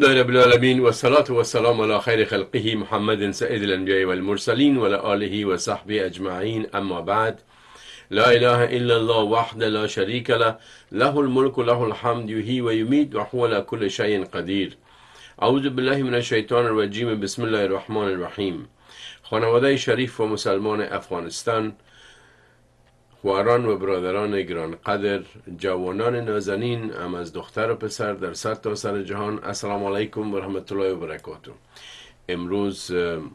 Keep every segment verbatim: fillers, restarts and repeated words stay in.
لله رب العالمين والصلاة والسلام على خير خلقه محمد سيد الأنبياء والمرسلين وعلى آله وصحبه أجمعين. أما بعد، لا إله إلا الله وحده لا شريك له، له الملك له الحمد يحيي ويميت وهو على كل شيء قدير. اعوذ بالله من الشیطان الرجیم. بسم الله الرحمن الرحیم. خانواده شریف و مسلمان افغانستان، خواران و برادران گرانقدر، جوانان نازنین، ام از دختر و پسر در سرتاسر سر جهان، السلام علیکم و رحمت الله و برکاته. امروز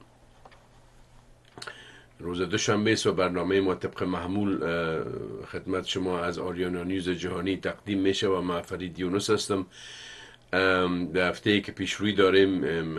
روز دوشنبه است و برنامه ما طبق معمول خدمت شما از آریانا نیوز جهانی تقدیم میشه و من فرید یونس هستم. در هفته ای که پیش روی داریم،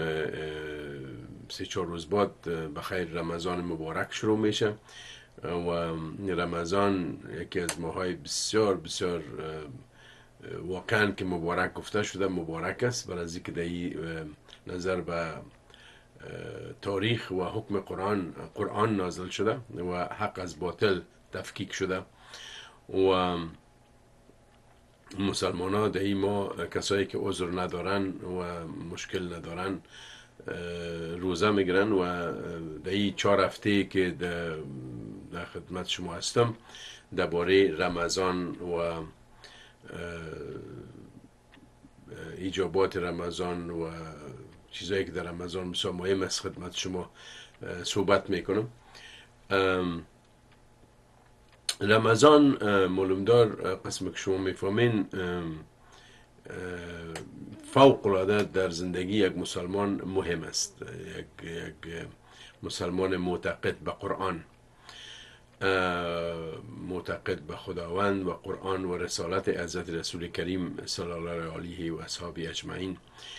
سه چهار روز بعد بخیر رمضان مبارک شروع میشه و رمضان یکی از ماهای بسیار بسیار واقعا که مبارک گفته شده مبارک است، برای از اینکه در نظر به تاریخ و حکم قرآن قرآن نازل شده و حق از باطل تفکیک شده و مسلمان ها در ما کسایی که عذر ندارن و مشکل ندارن روزه میگیرن و در این چهار هفته که در خدمت شما هستم درباره رمضان و ایجابات رمضان و چیزایی که در رمضان بسیار مهم است خدمت شما صحبت میکنم. رمضان معلومدار قسم که شما میفهمین فوق العاده در زندگی یک مسلمان مهم است، یک, یک مسلمان معتقد به قرآن، معتقد به خداوند و قرآن و رسالت حضرت رسول کریم صلی الله علیه و اصحابه اجمعین.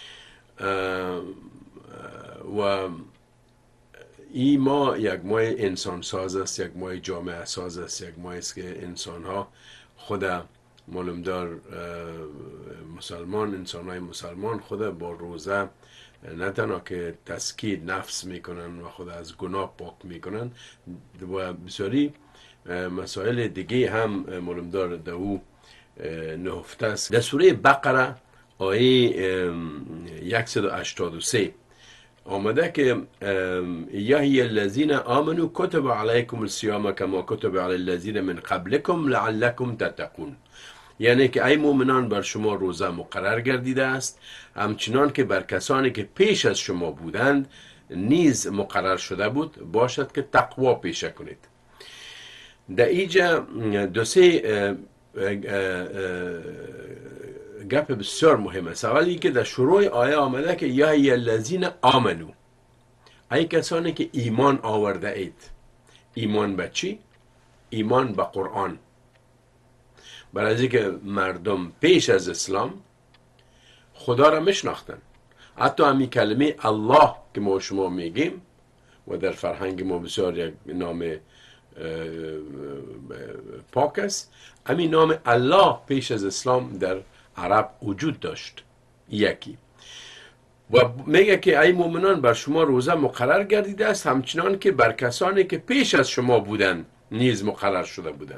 و این ما یک ماه انسان ساز است، یک ماه جامعه ساز است، یک ماه است که انسان ها خود معلومدار مسلمان، انسان های مسلمان خود با روزه نه تنها که تزکیه نفس میکنن و خود از گناه پاک میکنن و بسیاری مسائل دیگه هم معلومدار در او نهفته است. در سوره بقره آیه صد و هشتاد و سه آمده که یا هی الذین آمنوا کتب علیکم الصیام کما کتب علی الذین من قبلکم لعلکم تتقون، یعنی که ای مؤمنان بر شما روزه مقرر گردیده است همچنان که بر کسانی که پیش از شما بودند نیز مقرر شده بود باشد که تقوا پیشه کنید. در اینجا دو سه گپ بسیار مهم است. اولی که در شروع آیه آمده که یا ای الذین آمنو، ای کسانی که ایمان آورده اید. ایمان به چی؟ ایمان به قرآن. برای از اینکه مردم پیش از اسلام خدا را میشناختن، حتی همین کلمه الله که ما شما میگیم و در فرهنگ ما بسیار یک نام پاک است، همین نام الله پیش از اسلام در عرب وجود داشت. یکی و میگه که ای مؤمنان بر شما روزه مقرر گردیده است همچنان که بر کسانی که پیش از شما بودند نیز مقرر شده بودند.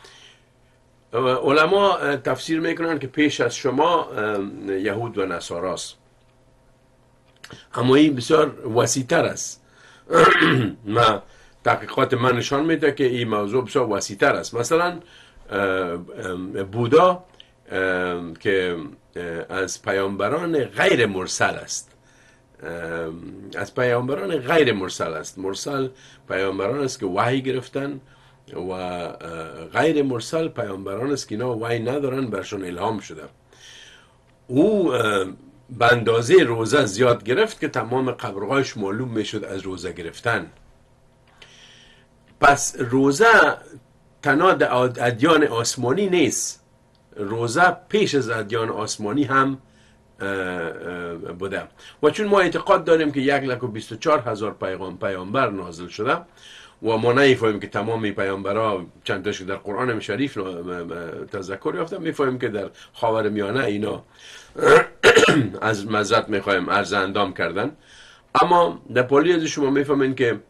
علما تفسیر میکنن که پیش از شما یهود و نصاراست، اما این بسیار وسیع‌تر است. ما تحقیقات من نشان میده که این موضوع بسیار وسیع‌تر است. مثلا بودا که از پیامبران غیر مرسل است، از پیامبران غیر مرسل است. مرسل پیامبران است که وحی گرفتن و غیر مرسل پیامبران است که اینا وحی ندارن برشون الهام شده. او به اندازه روزه زیاد گرفت که تمام قبرهایش معلوم میشد از روزه گرفتن. پس روزه تنها در ادیان آسمانی نیست، روزه پیش از ادیان آسمانی هم بوده. و چون ما اعتقاد داریم که یک لک و بیست و چهار هزار پیغام پیامبر نازل شده و ما نمیفهمیم که تمام پیامبرها چند تاش در قرآن شریف تذکر یافتن، میفهمیم که در خاورمیانه اینا از مزرعت میخوایم عرض اندام کردن. اما در پالی از شما میفهمین که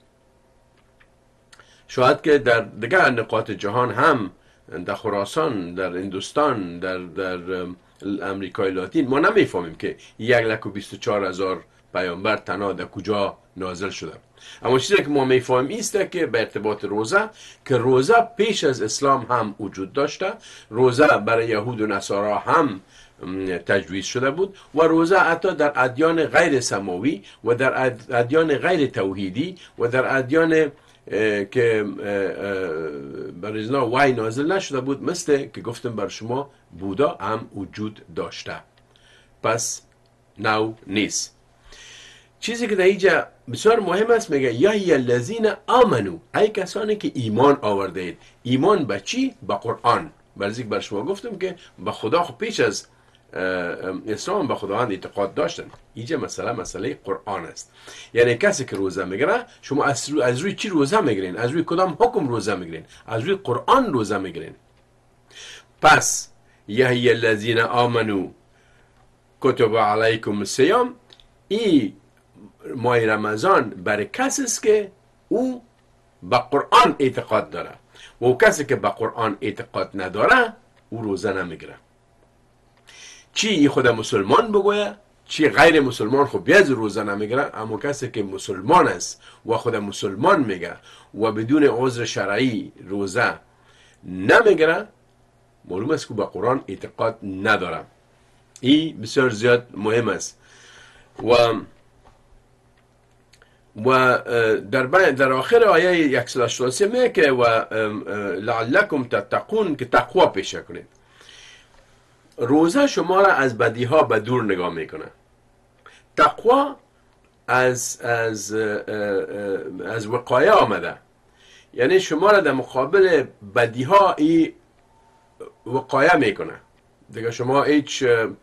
شاید که در دیگر نقاط جهان هم، در خراسان، در هندوستان، در در امریکای لاتین ما نمیفهمیم که یک لک و بیست و چهار هزار پیامبر تنها در کجا نازل شده. اما چیزی که ما میفهمیم ایست که به ارتباط روزه که روزه پیش از اسلام هم وجود داشته، روزه برای یهود و نصارا هم تجویز شده بود و روزه حتی در ادیان غیر سماوی و در ادیان غیر توحیدی و در ادیان که بر ازنا وحی نازل نشده بود مثل که گفتم بر شما بودا هم وجود داشته. پس نو نیست. چیزی که در اینجا بسیار مهم است میگه یا ای الذین آمنو، ای کسانی که ایمان آورده اید. ایمان به چی؟ به قرآن. برای بر شما گفتم که به خدا خب پیش از اسلام به خداوند اعتقاد داشتن. اینجا مسئله مسئله قرآن است. یعنی کسی که روزه میگیره، شما از روی, از روی چی روزه میگیرین؟ از روی کدام حکم روزه میگیرین؟ از روی قرآن روزه میگیرین. پس یحیی الذین آمنو کتب علیکم الصیام، این ماه رمضان برای کسی است که او به قرآن اعتقاد داره و او کسی که به قرآن اعتقاد نداره او روزه نمیگیره. چی خود مسلمان بگویه چی غیر مسلمان خب بیاد روزه نمیگیره، اما کسی که مسلمان است و خود مسلمان میگه و بدون عذر شرعی روزه نمیگیره، معلوم است که به قرآن اعتقاد نداره. این بسیار زیاد مهم است. و و در در آخر آیه صد و هشتاد و سه میگه که و لعلکم تتقون، که تقوا پیشه کنید. روزه شما را از بدی ها به دور نگاه میکنه. تقوا از از از وقایه آمده، یعنی شما را در مقابل بدی ها ای وقایه میکنه. دیگه شما هیچ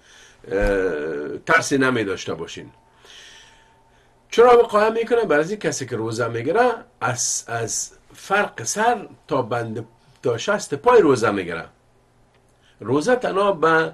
ترسی نمی داشته باشین. چرا وقایه میکنه؟ برای کسی که روزه میگیره از از فرق سر تا بند تا شست پای روزه میگیره. روزه تنها به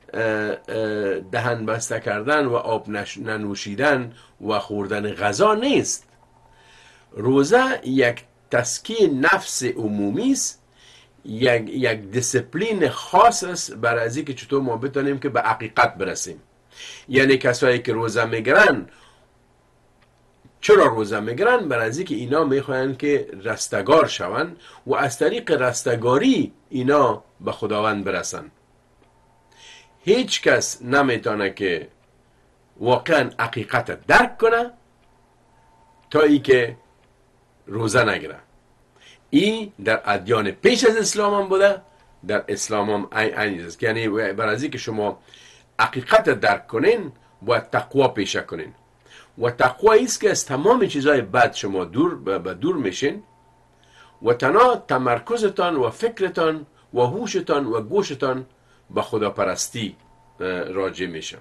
دهن بسته کردن و آب ننوشیدن و خوردن غذا نیست. روزه یک تزکیه نفس عمومی است، یک یک دیسپلین خاص است برای از اینکه چطور ما بتونیم که به حقیقت برسیم. یعنی کسایی که روزه میگیرن، چرا روزه میگیرن؟ برای از اینکه اینا میخواین که رستگار شون و از طریق رستگاری اینا به خداوند برسن. هیچ کس نمیتونه که واقعا حقیقت درک کنه تا ای که روزه نگیره. این در ادیان پیش از اسلام هم بوده، در اسلام هم این است. یعنی برای از اینکه شما حقیقت درک کنین باید تقوا پیشه کنین و تقوا ایست که از تمام چیزهای بد شما دور به دور میشین و تنها تمرکزتان و فکرتان و هوشتان و گوشتان به خدا پرستی راجع میشه.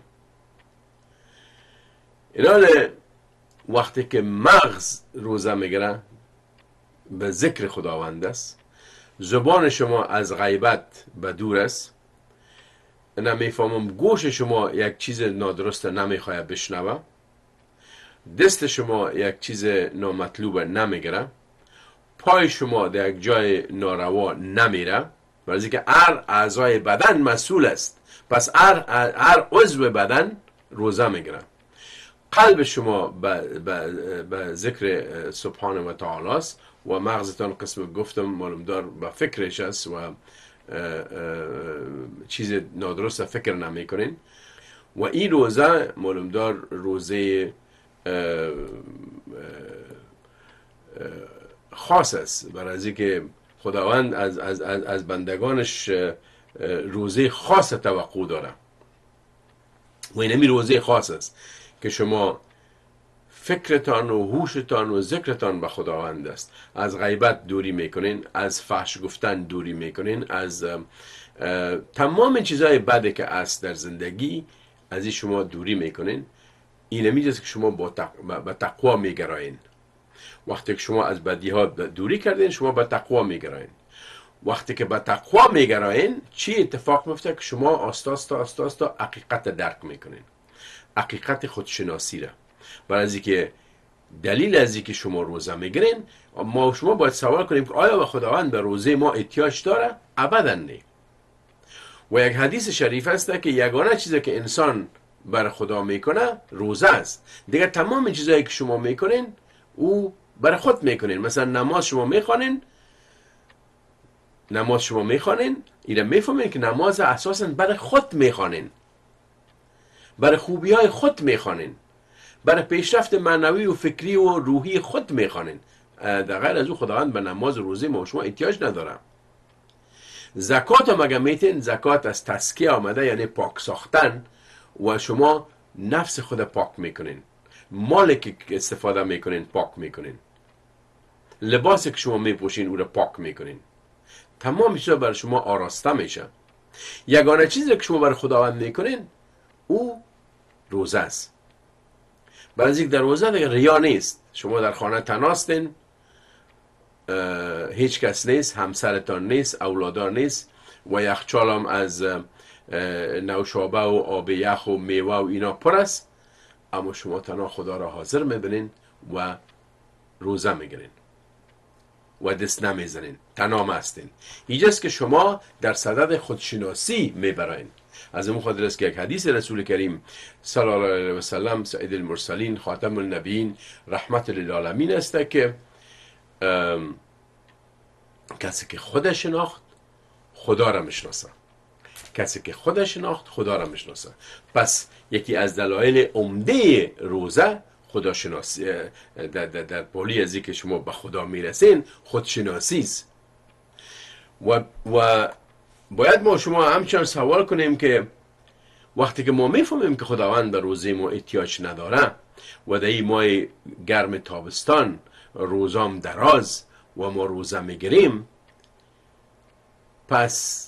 اینال وقتی که مغز روزه میگیره به ذکر خداوند است، زبان شما از غیبت به دور است، نمیفهمم گوش شما یک چیز نادرست نمیخواه بشنوه، دست شما یک چیز نامطلوب نمیگیره، پای شما در یک جای ناروا نمیره، برای اینکه هر اعضای بدن مسئول است. پس هر هر عضو بدن روزه میگیره. قلب شما به ذکر سبحانه و تعالی است و مغزتان قسم گفتم معلوم دار به فکرش است و چیز نادرست فکر نمی کنین. و این روزه معلوم دار روزه خاص است، برای از اینکه خداوند از از از از بندگانش روزه خاص توقع داره و این همی روزه خاص است که شما فکرتان و هوشتان و ذکرتان به خداوند است. از غیبت دوری میکنین، از فحش گفتن دوری میکنین، از تمام چیزهای بدی که است در زندگی از این شما دوری میکنین. این همیجاست که شما با تق... تقوا میگرایین. وقتی که شما از بدی ها دوری کردین شما به تقوا میگرایین. وقتی که به تقوا میگرایین چی اتفاق میفته؟ که شما آستا آستا آستا آستا حقیقت درک میکنین، حقیقت خودشناسی را. برای از اینکه دلیل از اینکه شما روزه میگیرین، ما شما باید سوال کنیم که آیا به خداوند به روزه ما احتیاج داره؟ ابدا نه. و یک حدیث شریف است که یگانه چیزی که انسان بر خدا میکنه روزه است. دیگه تمام چیزایی که شما میکنین او برای خود میکنین. مثلا نماز شما میخوانین، نماز شما میخوانین اینا میفهمین که نماز اساسا برای خود میخوانین، برای خوبی های خود میخوانین، برای پیشرفت معنوی و فکری و روحی خود میخوانین. در غیر از او خداوند به نماز و روزه ما شما احتیاج نداره. زکات هم اگه میتین، زکات از تزکیه آمده، یعنی پاک ساختن، و شما نفس خود پاک میکنین، مالی که استفاده میکنین پاک میکنین، لباسی که شما میپوشین او رو پاک میکنین، تمام چیزا برای شما آراسته میشه. یگانه چیزی که شما برای خداوند میکنین او روزه است. برای اینکه در روزه دیگه ریا نیست. شما در خانه تناستین، هیچ کس نیست، همسرتان نیست، اولادان نیست، و یخچال هم از نوشابه و آب یخ و میوه و اینا پر است، اما شما تنها خدا را حاضر میبینین و روزه میگیرین و دست نمیزنین، تنها مستین. اینجاست که شما در صدد خودشناسی میبرین. از اون خاطر است که یک حدیث رسول کریم صلی الله علیه و سلم، سید المرسلین، خاتم النبیین، رحمت للعالمین است که کسی که خود شناخت خدا را میشناسه. کسی که خود شناخت خدا را میشناسه. پس یکی از دلایل عمده روزه خداشناسی، در, در, در پولی از که شما به خدا میرسین خودشناسی است. و, و باید ما شما همچنان سوال کنیم که وقتی که ما میفهمیم که خداوند به روزه ما احتیاج نداره و در این ماه گرم تابستان روزام دراز و ما روزه میگیریم، پس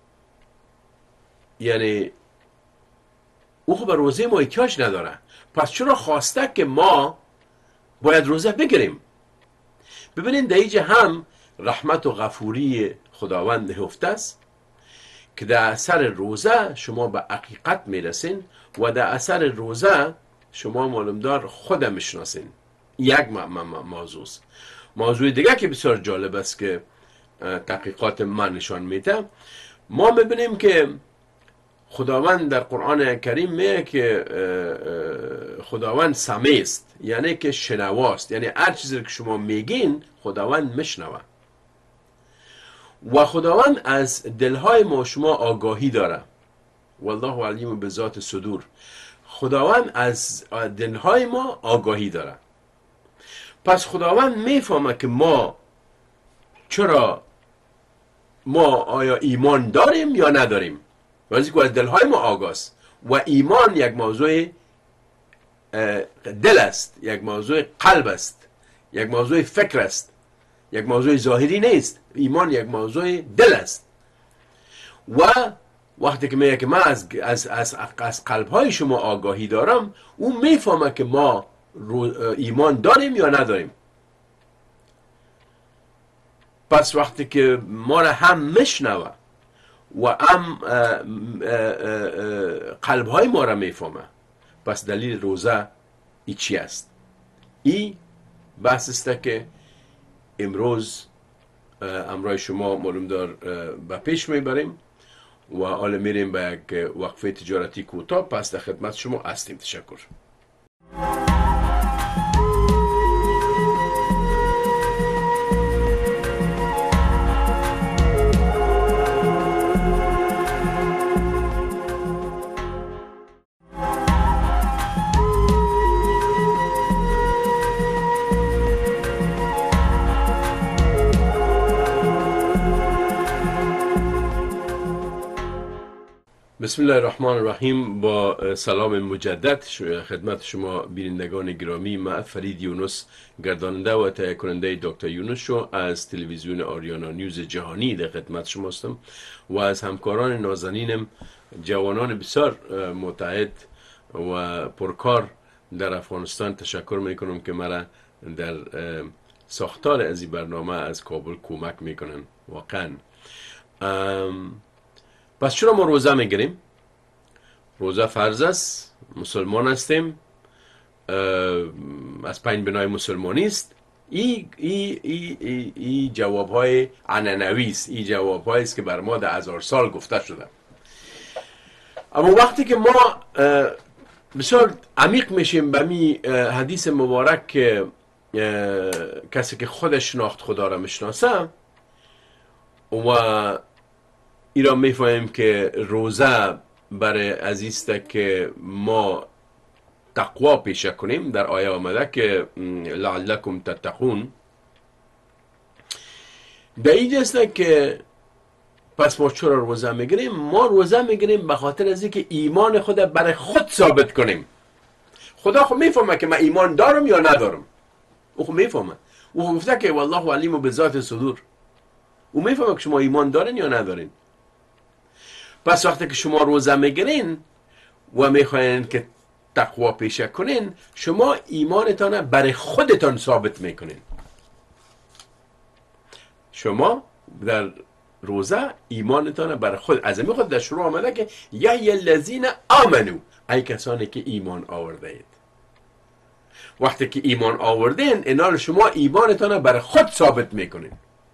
یعنی او خب به روزه ما احتیاج نداره. پس چرا خواسته که ما باید روزه بگیریم؟ ببینید در اینجا هم رحمت و غفوری خداوند نهفته است که در اثر روزه شما به حقیقت میرسین و در اثر روزه شما معلومدار خود میشناسین. یک موضوع است. موضوع دیگه که بسیار جالب است که تحقیقات من نشان میده، ما میبینیم که خداوند در قرآن کریم میگه که خداوند سمیع است، یعنی که شنواست، یعنی هر چیزی که شما میگین خداوند میشنوه. و خداوند از دلهای ما شما آگاهی داره. والله علیم بذات صدور. خداوند از دلهای ما آگاهی داره. پس خداوند میفهمه که ما چرا ما آیا ایمان داریم یا نداریم. واسه که از دلهای ما آگاست. و ایمان یک موضوع دل است، یک موضوع قلب است، یک موضوع فکر است، یک موضوع ظاهری نیست. ایمان یک موضوع دل است. و وقتی که میگه که من از از از از قلب‌های شما آگاهی دارم، اون میفهمه که ما ایمان داریم یا نداریم. پس وقتی که ما را هم میشنوه و هم قلب‌های ما را میفهمه، پس دلیل روزه ای چی است؟ ای بحث است که امروز امرای شما معلوم دار به پیش میبریم و حالا میریم به یک وقفه تجارتی کوتاه. پس در خدمت شما هستیم. تشکر. بسم الله الرحمن الرحیم. با سلام مجدد خدمت شما بینندگان گرامی، من فرید یونس، گرداننده و تهیه کننده دکتر یونس شو از تلویزیون آریانا نیوز جهانی در خدمت شما هستم و از همکاران نازنینم، جوانان بسیار متحد و پرکار در افغانستان تشکر میکنم که مرا در ساختار از این برنامه از کابل کمک میکنن. واقعا پس چرا ما روزه میگیریم؟ روزه فرض است، مسلمان هستیم، از پنج بنای مسلمانی است. این ای ای ای ای جواب های عنعنوی است، این جواب هایی است که بر ما در هزار سال گفته شده. اما وقتی که ما بسیار عمیق میشیم به می حدیث مبارک که کسی که خودش شناخت خدا را میشناسه و ایرا میفهمیم که روزه برای عزیزت که ما تقوا پیشه کنیم. در آیه آمده که لعلکم تتقون. در اینجاست که پس ما چرا روزه میگیریم؟ ما روزه میگیریم به خاطر از اینکه ایمان خود برای خود ثابت کنیم. خدا خود میفهمه که من ایمان دارم یا ندارم. او خود میفهمه. او گفته که والله علیم بذات صدور. او میفهمه که شما ایمان دارین یا ندارین. پس وقتی که شما روزه میگیرین و میخواین که تقوا پیشه کنین، شما ایمانتان برای خودتان ثابت میکنین. شما در روزه ایمانتان برای خود، از این خود در شروع آمده که یا الذین آمنو، ای کسانی که ایمان آورده اید. وقتی که ایمان آوردین اینال شما ایمانتان برای خود ثابت میکنین.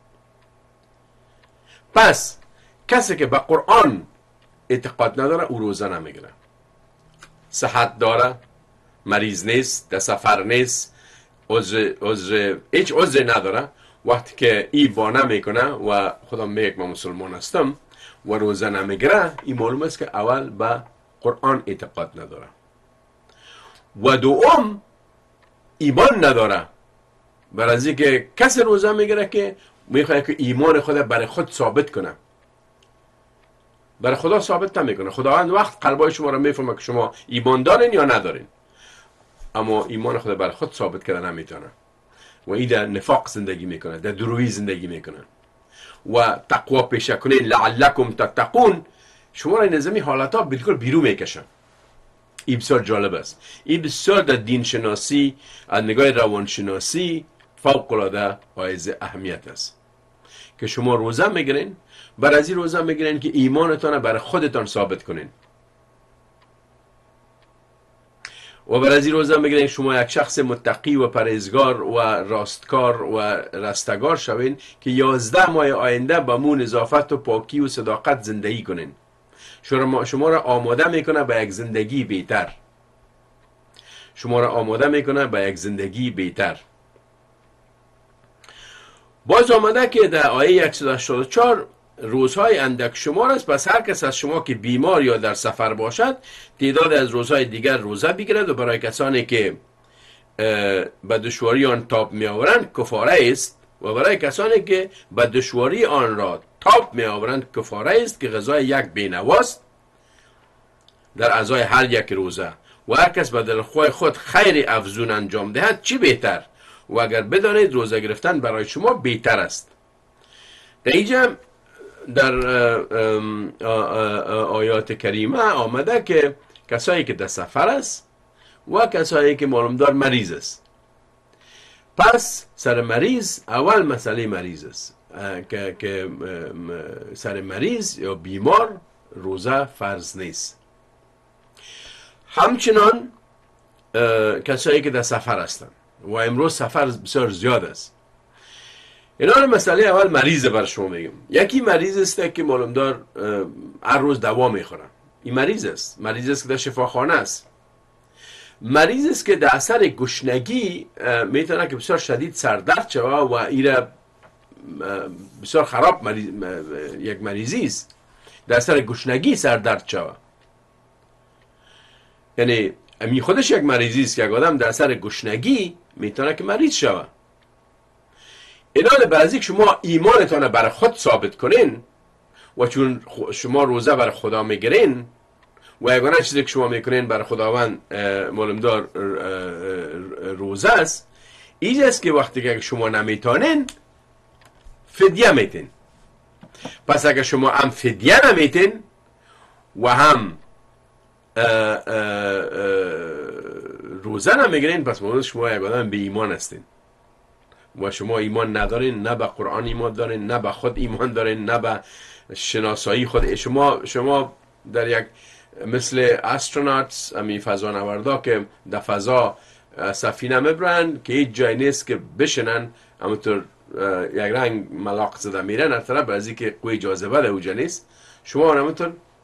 پس کسی که به قرآن اعتقاد نداره او روزه نمیگیره. صحت داره، مریض نیست، در سفر نیست، عذر عذر هیچ عذری نداره. وقتی که این با نمیکنه و خدا میگه من مسلمان هستم و روزه نمیگیره، این معلوم است که اول به قرآن اعتقاد نداره و دوم ایمان نداره. برای از اینکه کسی روزه میگیره که میخواد که ایمان خود برای خود ثابت کنه، برای خدا ثابت نمیکنه. خداوند وقت قلبای شما را میفهمه که شما ایمان دارین یا ندارین، اما ایمان خود برای خود ثابت کردن نمیتونه و این در نفاق زندگی میکنه، در درویی زندگی میکنه. و تقوا پیشه کنین لعلکم تتقون شما را این نظامی حالت ها بالکل بیرون میکشن. این بسیار جالب است. این بسیار در دین شناسی از نگاه روان شناسی فوق العاده حائز اهمیت است که شما روزه میگیرین، برای از این روزه میگیرین که ایمانتان برای خودتان ثابت کنین و برای از این روزه میگیرین شما یک شخص متقی و پرهیزگار و راستکار و رستگار شوین که یازده ماه آینده با مون نظافت و پاکی و صداقت زندگی کنین. شما شما را آماده میکنه به یک زندگی بهتر. شما را آماده میکنه به یک زندگی بهتر. باز آمده که در آیه صد و هشتاد و چهار روزهای اندک شمار است، پس هر کس از شما که بیمار یا در سفر باشد تعداد از روزهای دیگر روزه بگیرد و برای کسانی که به دشواری آن تاب می آورند کفاره است و برای کسانی که به دشواری آن را تاب می آورند کفاره است که غذای یک بینواست در ازای هر یک روزه و هر کس به دلخواه خود خیر افزون انجام دهد چی بهتر و اگر بدانید روزه گرفتن برای شما بهتر است. در اینجا در آیات کریمه آمده که کسایی که در سفر است و کسایی که معلومدار مریض است. پس سر مریض اول مسئله مریض است که, که سر مریض یا بیمار روزه فرض نیست. همچنان کسایی که در سفر هستند و امروز سفر بسیار زیاد است. اینا مسئله اول مریض بر شما میگم. یکی مریض است که معلوم دار هر روز دوا میخوره، این مریض است. مریض است که در شفاخانه است. مریض است که در اثر گشنگی میتونه که بسیار شدید سردرد شوه و ایره بسیار خراب مریض، یک مریضی است در اثر گشنگی سردرد شوه. یعنی امی خودش یک مریضی است که یک آدم در اثر گشنگی میتونه که مریض شوه. اینال بعضی که شما ایمانتان برای خود ثابت کنین و چون شما روزه برای خدا میگیرین و یگانه چیزی که شما میکنین برای خداوند معلومدار روزه است، اینجاست که وقتی که شما نمیتونین فدیه میتین. پس اگر شما هم فدیه نمیتین و هم اه اه اه روزه نمیگیرین، پس معلومه شما یک آدم بی ایمان هستین و شما ایمان ندارین، نه به قرآن ایمان دارین، نه به خود ایمان دارین، نه به شناسایی خود. شما شما در یک مثل استروناتس امی فضانوردا که در فضا سفینه میبرن که هیچ جای نیست که بشنن، همونطور یک رنگ ملاق زده میرن هر طرف، از اینکه قوی جاذبه در اوجا نیست. شما همونطور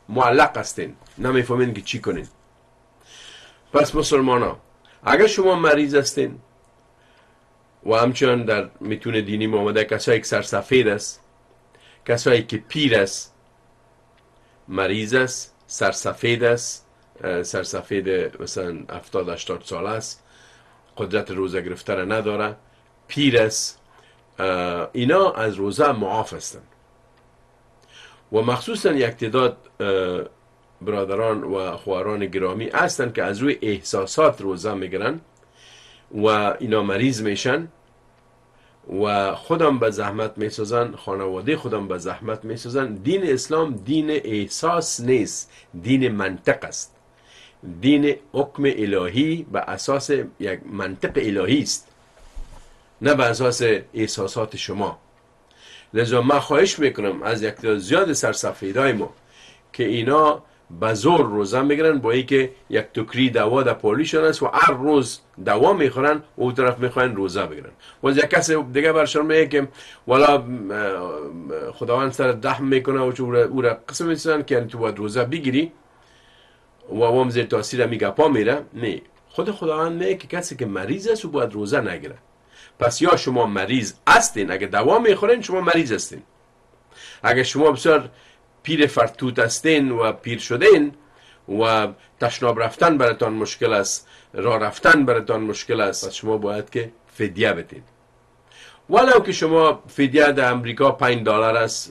معلق هستین، نمیفهمین که چی کنین. پس مسلمان ها اگر شما مریض هستین و همچنان در متون دینی آمده کسایی که سرسفید است، کسایی که پیر است، مریض است، سرسفید است، سرسفید مثلا هفتاد هشتاد سال است، قدرت روزه گرفتن نداره، پیر است، اینا از روزه معاف هستند. و مخصوصا یک تعداد برادران و خواهران گرامی هستند که از روی احساسات روزه میگیرن و اینا مریض میشن و خودم به زحمت میسازن، خانواده خودم به زحمت میسازن. دین اسلام دین احساس نیست، دین منطق است. دین حکم الهی به اساس یک منطق الهی است، نه به اساس احساسات شما. لذا من خواهش میکنم از یک تعداد زیاد سرسفیدای ما که اینا به زور روزه میگیرن، با اینکه یک توکری دوا در پالیشون است و هر روز دوا میخورن و اون طرف میخواین روزه بگیرن. و یک کسی دیگه برشان میگه که والا خداوند سر رحم میکنه و او را قسم میسازن که تو باید روزه بگیری و هم زیر تاثیر میگه پا میره. نه، خود خداوند میگه که کسی که مریض است و باید روزه نگیره. پس یا شما مریض هستین، اگه دوا میخورین شما مریض هستین. اگه شما بسیار پیر فرتوت هستین و پیر شدین و تشناب رفتن براتان مشکل است، راه رفتن براتان مشکل است، پس شما باید که فدیه بدین. ولو که شما فدیه در امریکا پنج دلار است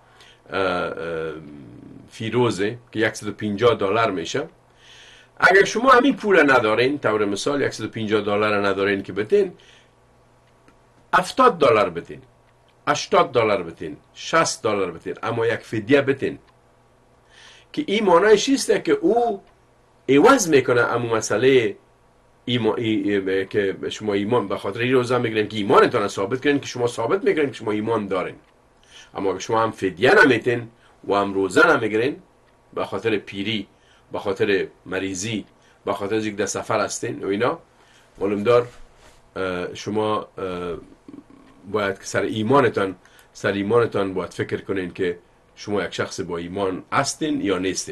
فی روزه که صد و پنجاه دلار میشه. اگر شما همین پول ندارین، طور مثال صد و پنجاه دلار ندارین که بدین، هفتاد دلار بدین، هشتاد دلار بدین، شصت دلار بدین، اما یک فدیه بدین که این معنیش است که او عوض میکنه امو مسئله ایما ای که شما ایمان به خاطر این روزه میگیرین که ایمانتان ثابت کنین، که شما ثابت میکنین که شما ایمان دارین. اما اگه شما هم فدیه نمیتین و هم روزه نمیگیرین به خاطر پیری، به خاطر مریضی، به خاطر اینکه در سفر هستین و اینا، معلوم دار شما باید که سر ایمانتان سر ایمانتان باید فکر کنین که شما یک شخص با ایمان هستین یا نیستین.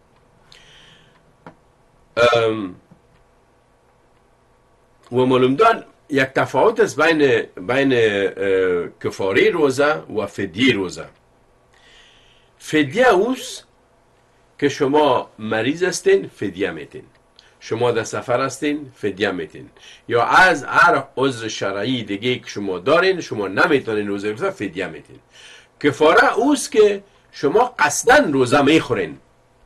و معلوم دار یک تفاوت است بین بین کفاره روزه و فدیه روزه. فدیه اوست که شما مریض هستین فدیه میتین، شما در سفر هستین فدیه میتین، یا از هر عذر شرعی دیگه که شما دارین شما نمیتونین روزه بگیرین فدیه میتین. کفاره اوست که شما قصدن روزه میخورین.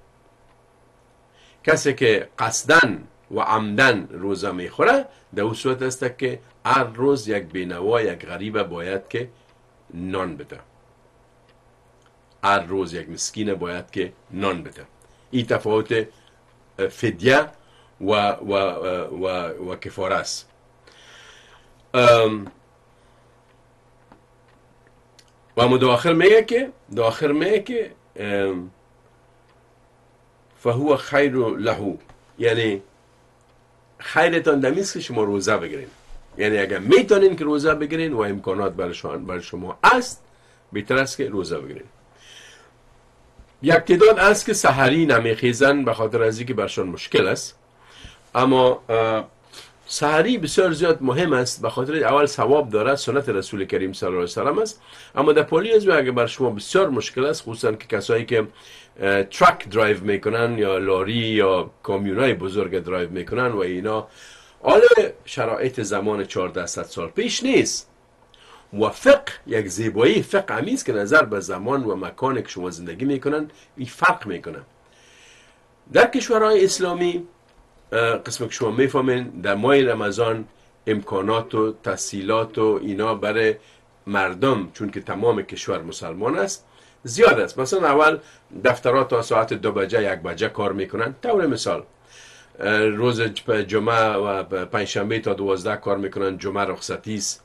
کسی که قصدن و عمدن روزه میخوره در اون صورت است که هر روز یک بینوا، یک غریبه باید که نان بده، هر روز یک مسکین باید که نان بده. این تفاوت فدیه و و و و کفاره است. و اما داخل میگه که داخل میگه که فهو خیر له، یعنی خیرتان دمیست که شما روزه بگیرین. یعنی اگر میتونین که روزه بگیرین و امکانات برای شما است، بهتر است که روزه بگیرین. یک تعداد است که سحری نمیخیزن به خاطر از اینکه برشان مشکل است، اما سحری بسیار زیاد مهم است به خاطر اول ثواب دارد، سنت رسول کریم صلی الله علیه و سلم است. اما در پولی از اگر بر شما بسیار مشکل است، خصوصا که کسایی که ترک درایو میکنن یا لاری یا کامیونای بزرگ درایو میکنن و اینا، حالا شرایط زمان چهارده صد سال پیش نیست. و فقه، یک زیبایی فقه همیست که نظر به زمان و مکان که شما زندگی میکنن این فرق میکنه. در کشورهای اسلامی قسم که شما میفهمین در ماه رمضان امکانات و تسهیلات و اینا برای مردم، چون که تمام کشور مسلمان است، زیاد است. مثلا اول دفترات تا ساعت دو بجه یک بجه کار میکنن، طور مثال روز جمعه و پنجشنبه تا دوازده کار میکنن، جمعه رخصتی است.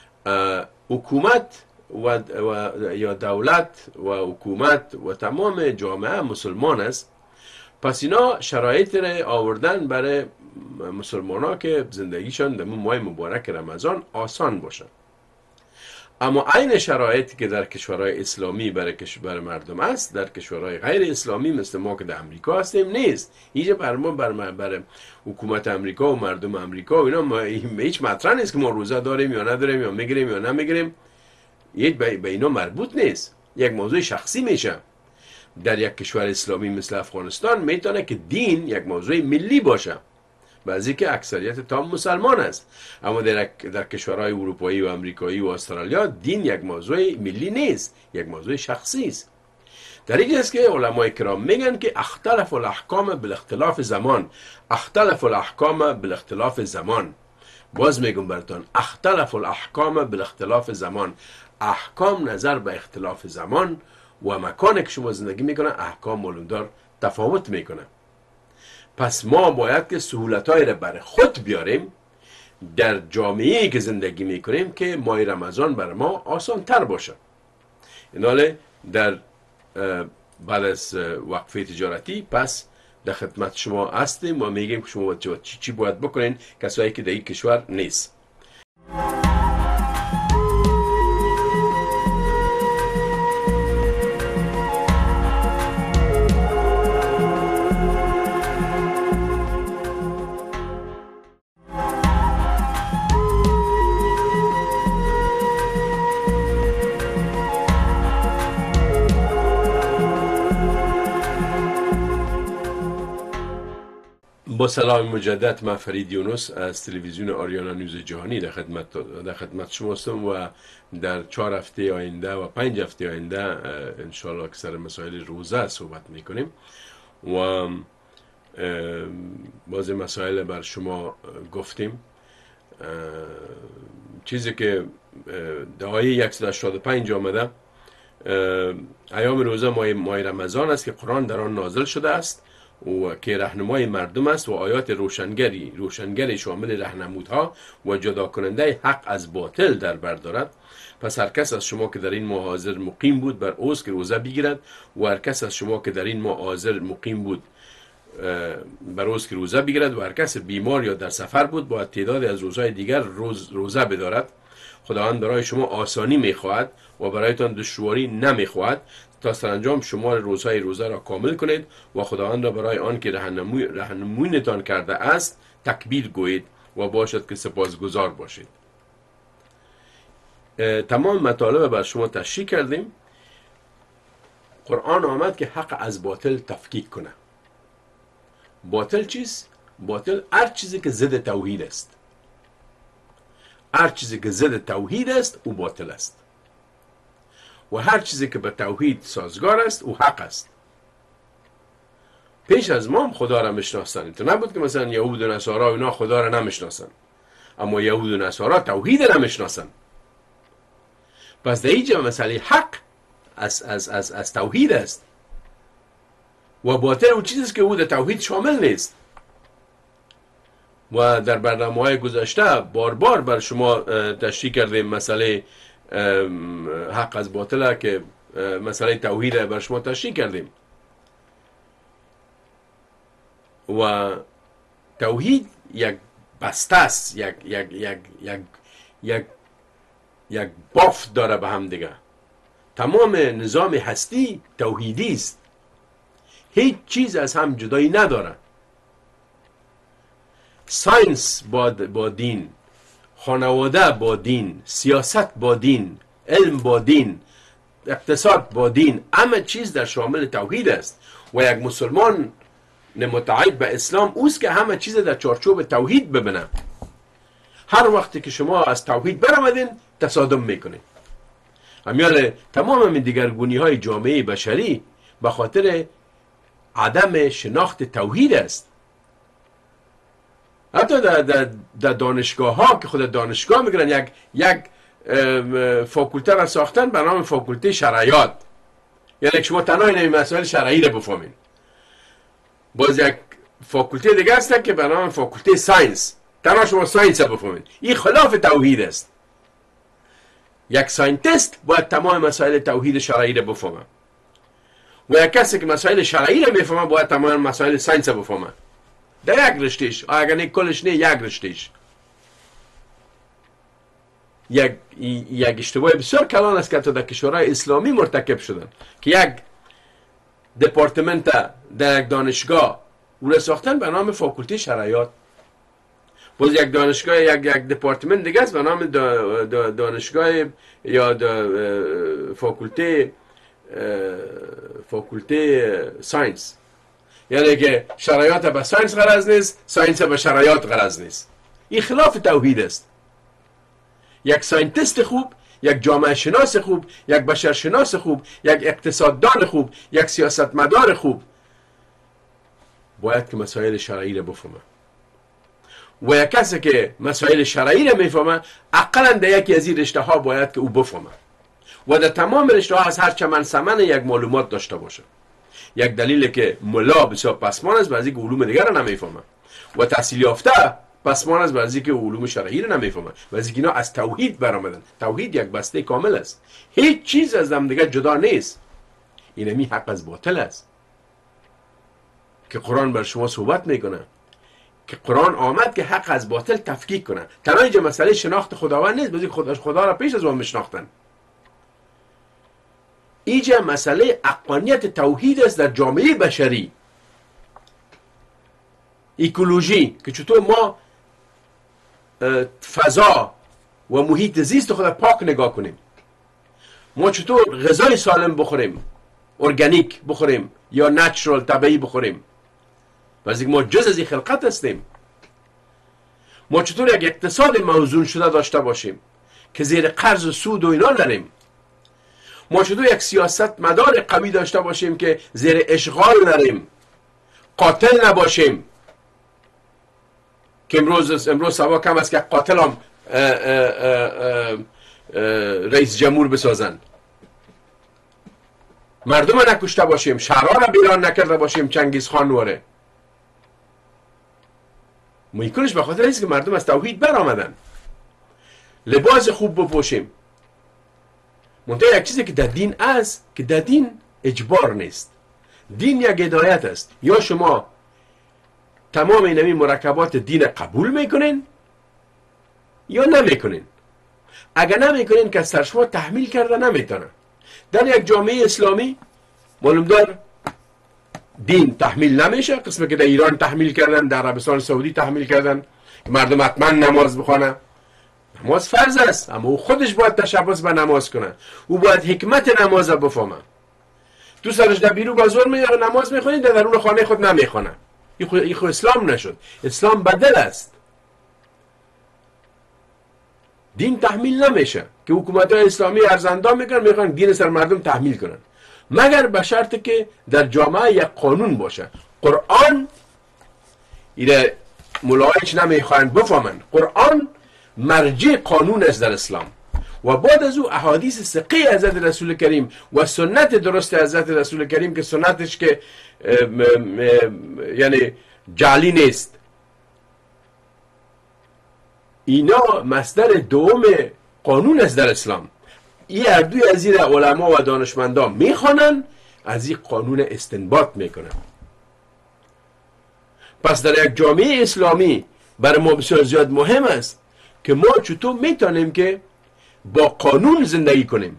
حکومت و, و یا دولت و حکومت و تمام جامعه مسلمان است، پس اینا شرایط را آوردن برای مسلمان ها که زندگیشان در ماه مبارک رمضان آسان باشه. اما عین شرایطی که در کشورهای اسلامی برای کشور مردم است در کشورهای غیر اسلامی مثل ما که در امریکا هستیم نیست. اینجا بر ما بر, بر حکومت امریکا و مردم امریکا و اینا ما هیچ مطرح نیست که ما روزه داریم یا نداریم یا میگیریم یا نمیگیریم. یک به اینا مربوط نیست، یک موضوع شخصی میشه. در یک کشور اسلامی مثل افغانستان میتونه که دین یک موضوع ملی باشه، بعضی که اکثریت تام مسلمان است، اما در, در کشورهای اروپایی و امریکایی و استرالیا دین یک موضوع ملی نیست، یک موضوع شخصی است. در اینجا است که علمای کرام میگن که اختلف الاحکام بالاختلاف زمان، اختلف الاحکام بالاختلاف زمان. باز میگم براتون اختلف الاحکام بالاختلاف زمان، احکام نظر به اختلاف زمان و مکانی که شما زندگی میکنه احکام معلومدار تفاوت میکنه. پس ما باید که سهولت‌های را برای خود بیاریم در جامعه‌ای که زندگی میکنیم که ماه رمضان برای ما آسان تر باشه. ایناله در بعد از وقفه تجارتی پس در خدمت شما هستیم و میگیم که شما چی چی باید بکنین کسایی که در این کشور نیست. با سلام مجدد، من فرید یونس از تلویزیون آریانا نیوز جهانی در خدمت در خدمت شما هستم و در چهار هفته آینده و پنج هفته آینده انشالله که سر مسائل روزه صحبت میکنیم و باز مسائل بر شما گفتیم. چیزی که در آیه صد و هشتاد و پنج آمده، ایام روزه ماه ماه رمضان است که قرآن در آن نازل شده است و که راهنمای مردم است و آیات روشنگری روشنگری شامل راهنمودها و جدا کننده حق از باطل در بر دارد. پس هر کس از شما که در این ماه حاضر مقیم بود بر اوست که روزه بگیرد و هر کس از شما که در این ماه حاضر مقیم بود بر اوست که روزه بگیرد و هر کس بیمار یا در سفر بود باید تعداد از روزهای دیگر روز روزه بدارد. خداوند برای شما آسانی میخواهد و برایتان دشواری نمیخواهد تا سرانجام شمار روزهای روزه را کامل کنید و خداوند را برای آن که راهنماییتان کرده است تکبیر گویید و باشد که سپاسگزار باشید. تمام مطالب بر شما تشریح کردیم. قرآن آمد که حق از باطل تفکیک کنه. باطل چیست؟ باطل هر چیزی که ضد توحید است. هر چیزی که ضد توحید است او باطل است و هر چیزی که به توحید سازگار است او حق است. پیش از ما هم خدا را میشناسن، تو نبود که مثلا یهود و نصارا اینا خدا را نمیشناسن، اما یهود و نصارا توحید را نمیشناسن. پس در اینجا مسئله حق از, از, از, از توحید است و باطل اون چیزی است که او در توحید شامل نیست. و در برنامه‌های گذشته بار بار بر شما تشریح کردیم مسئله حق از باطل که مسئله توحید بر شما تشریح کردیم و توحید یک بسته است، یک یک یک یک یک یک بافت داره به هم دیگه. تمام نظام هستی توحیدی است، هیچ چیز از هم جدایی نداره. ساینس با با دین، خانواده با دین، سیاست با دین، علم با دین، اقتصاد با دین، همه چیز در شامل توحید است و یک مسلمان متعهد به اسلام اوست که همه چیز در چارچوب توحید ببینه. هر وقتی که شما از توحید برآمدین تصادم میکنید. همیال تمام این دیگرگونی های جامعه بشری به خاطر عدم شناخت توحید است. حتی در, در, در دانشگاه ها که خود دانشگاه میگرن یک یک فاکولته را ساختن به نام فاکولته شرعیات، یعنی شما تنها این مسائل شرعی را بفهمین. باز یک فاکولته دیگه هست که به نام فاکولته ساینس، تنها شما ساینس را بفهمین. این خلاف توحید است. یک ساینتیست باید تمام مسائل توحید شرعی را بفهمه و یک کسی که مسائل شرعی را میفهمه باید تمام مسائل ساینس را بفهمه. در یک رشتهش، اگر نه کلش نه یک رشتهش. یک یک اشتباه بسیار کلان است که تا در کشورهای اسلامی مرتکب شدن که یک دپارتمنت در یک دانشگاه او را ساختن به نام فاکولته شرایط، باز یک دانشگاه یک یک دپارتمنت دیگه است به نام دانشگاه یا فاکولته فاکولته ساینس، یعنی که شرایط به ساینس غرض نیست، ساینس به شرایط غرض نیست. این خلاف توحید است. یک ساینتیست خوب، یک جامعه شناس خوب، یک بشر شناس خوب، یک اقتصاددان خوب، یک سیاستمدار خوب باید که مسائل شرعی را بفهمه و یک کسی که مسائل شرعی را میفهمه اقلا در یکی از این رشته ها باید که او بفهمه و در تمام رشته ها از هر چمن سمن یک معلومات داشته باشه. یک دلیل که ملا بسیار پسمان است بعضی که علوم دیگر را نمیفهمه و تحصیل یافته پسمان است بعضی که علوم شرعی را نمیفهمه، بعضی که اینا از توحید برآمدن. توحید یک بسته کامل است، هیچ چیز از هم دیگر جدا نیست. اینمی حق از باطل است که قرآن بر شما صحبت میکنه، که قرآن آمد که حق از باطل تفکیک کنه. تنها اینجا مسئله شناخت خداوند نیست، بعضی خدا خدا را پیش از اون میشناختن. اینجا مسئله حقانیت توحید است در جامعه بشری. اکولوژی که چطور ما فضا و محیط زیست خود پاک نگاه کنیم، ما چطور غذای سالم بخوریم، ارگانیک بخوریم یا نچرال طبیعی بخوریم، واسه ما جز از این خلقت هستیم. ما چطور یک اقتصاد موزون شده داشته باشیم که زیر قرض و سود و اینا نریم. ما چطور یک سیاست مدار قوی داشته باشیم که زیر اشغال نریم، قاتل نباشیم. که امروز امروز سوا کم است که قاتل هم اه اه اه رئیس جمهور بسازن. مردم را نکشته باشیم، شهرها را بیران نکرده باشیم چنگیز خان واره. میکنش به خاطر است که مردم از توحید برآمدن. لباس خوب بپوشیم. منتها یک چیزی که در دین است که در دین اجبار نیست. دین یک هدایت است. یا شما تمام این مرکبات دین قبول میکنین یا نمیکنین. اگر نمیکنین که سر شما تحمیل کرده نمیتونه. در یک جامعه اسلامی معلوم دار دین تحمیل نمیشه، قسمی که در ایران تحمیل کردن، در عربستان سعودی تحمیل کردن مردم حتما نماز بخونه. نماز فرض است، اما او خودش باید تشبث به نماز کنه. او باید حکمت نماز رو بفهمه. تو سرش در بیرون بازار میاد نماز میخونه، در درون خانه خود نمیخونه. این خود این خود اسلام نشد. اسلام بدل است. دین تحمیل نمیشه که حکومت های اسلامی ارزندام میکنن میخوان دین سر مردم تحمیل کنن، مگر به شرطی که در جامعه یک قانون باشه. قرآن ایره ملایش نمیخواهند بفهمن. قرآن مرجع قانون است در اسلام و بعد از او احادیث ثقی حضرت رسول کریم و سنت درست حضرت رسول کریم که سنتش که ام ام ام یعنی جعلی نیست. اینا مصدر دوم قانون است در اسلام. این هر دوی از این علما و دانشمندان میخوانن، از این قانون استنباط میکنن. پس در یک جامعه اسلامی برای ما بسیار زیاد مهم است که ما چطور میتونیم که با قانون زندگی کنیم.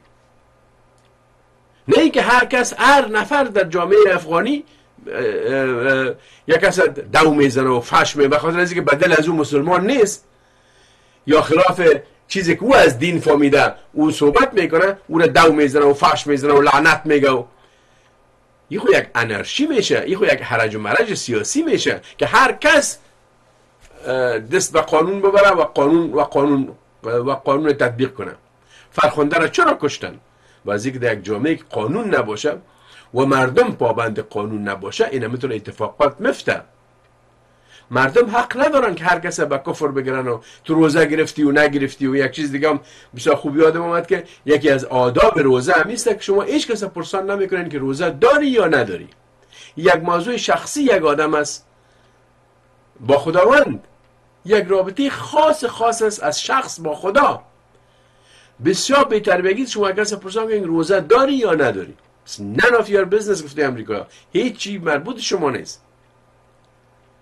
نه اینکه هر کس هر نفر در جامعه افغانی یک کس دو میزنه و فحش میزنه بخاطر از اینکه بدل از او مسلمان نیست یا خلاف چیزی که او از دین فهمیده او صحبت میکنه، او را دو میزنه و فحش میزنه و لعنت میگه. این خود یک انارشی میشه، این خود یک حرج و مرج سیاسی میشه که هر کس دست به قانون ببره و قانون و قانون و قانون تطبیق کنه. فرخنده را چرا کشتن؟ واسه اینکه در یک جامعه قانون نباشه و مردم پابند قانون نباشه، اینا میتونه اتفاقات مفته. مردم حق ندارن که هر کس به کفر بگیرن و تو روزه گرفتی و نگرفتی. و یک چیز دیگه هم بسیار خوب یادم اومد که یکی از آداب روزه هم است که شما هیچ کس پرسان نمیکنین که روزه داری یا نداری. یک موضوع شخصی یک آدم است با خداوند، یک رابطه خاص خاص است از شخص با خدا. بسیار بهتر بگید شما کس پرسان کنین روزه داری یا نداری. none of your business گفته امریکا. هیچ چی مربوط شما نیست.